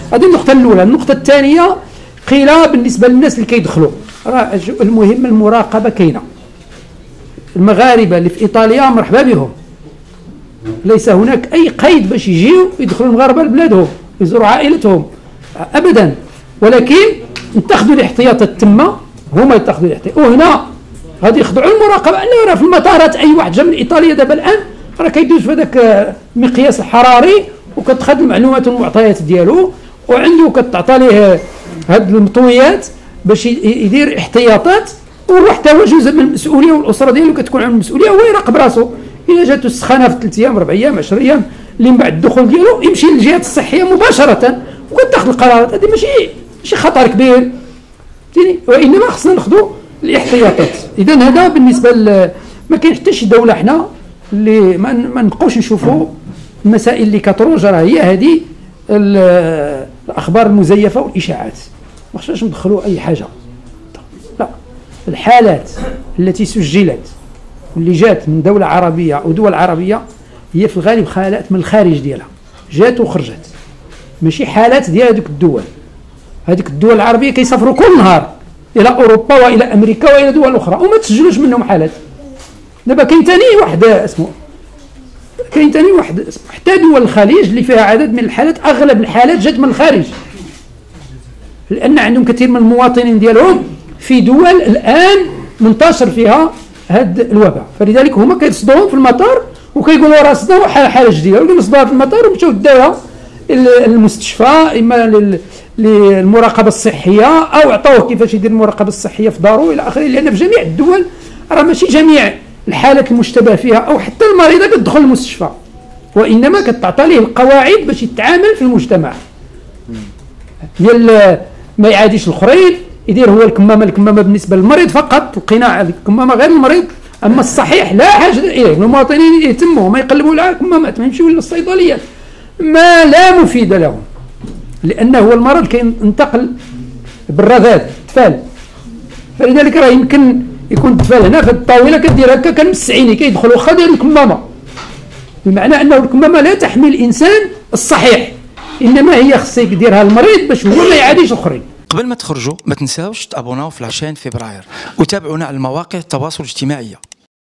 هذه النقطة الأولى. النقطة الثانية قيل بالنسبة للناس اللي كيدخلوا، المهم المراقبة كاينة. المغاربة اللي في إيطاليا مرحبا بهم، ليس هناك أي قيد باش يجيو يدخلوا المغاربة لبلادهم يزوروا عائلتهم أبدا، ولكن نتخذوا الاحتياطات تما، هما يتخذوا الاحتياطات. وهنا غادي يخضعوا المراقبة، أنه راه في المطارات أي واحد جا من إيطاليا دابا الآن راه كيدوز في هذاك المقياس الحراري وكتخذ المعلومات والمعطيات ديالو، وعنده كتعطى ليه هاد المطويات باش يدير احتياطات، وحتى هو جزء من المسؤوليه، والاسره ديالو كتكون عنده المسؤوليه، هو يراقب راسو. الا جاتو السخانه في 3 ايام 4 ايام 10 ايام اللي من بعد الدخول ديالو يمشي للجهات الصحيه مباشره وكتاخذ القرارات. هذه ماشي خطر كبير فهمتيني، وانما خصنا ناخذوا الاحتياطات. اذا هذا بالنسبه ما كاين حتى شي دوله حنا اللي ما نبقاوش نشوفوا المسائل اللي كتروج، راه هي هذه الاخبار المزيفه والاشاعات، ما خصناش ندخلوا اي حاجه. لا، الحالات التي سجلت واللي جات من دوله عربيه او دول عربيه هي في الغالب حالات من الخارج ديالها، جات وخرجت، ماشي حالات ديال هذوك الدول. هذيك الدول العربيه كيسافروا كل نهار الى اوروبا والى امريكا والى دول اخرى وما تسجلوش منهم حالات. دابا كاين ثاني واحد اسمه حتى دول الخليج اللي فيها عدد من الحالات، اغلب الحالات جات من الخارج، لان عندهم كثير من المواطنين ديالهم في دول الان منتشر فيها هذا الوباء، فلذلك هما كيصدوهم في المطار وكيقولوا راه صداو حاله جديده، ولكن صداوها في المطار ومشاو داوها المستشفى، اما للمراقبه الصحيه او عطوه كيفاش يدير المراقبه الصحيه في دارو الى اخره. لان في جميع الدول راه ماشي جميع الحالات المشتبه فيها او حتى المريضه كتدخل المستشفى، وانما كتعطى ليه القواعد باش يتعامل في المجتمع، ديال ما يعاديش الاخرين، يدير هو الكمامه بالنسبه للمريض فقط، القناع الكمامه غير المريض، اما الصحيح لا حاجه اليه. المواطنين يهتموا ما يقلبوا على الكمامات، ما يمشيو للصيدليات ما لا مفيد لهم، لانه هو المرض كينتقل بالرذاذ التفال، فلذلك راه يمكن يكون التفال هنا في الطاوله كدير هكا كنمس عيني كيدخل واخا داير الكمامه، بمعنى انه الكمامه لا تحمي الانسان الصحيح، انما هي خصها يديرها المريض باش هو ما يعاديش الاخرين. قبل ما تخرجوا ما تنساوش تابوناو في لاشين فبراير وتابعونا على المواقع التواصل الاجتماعي.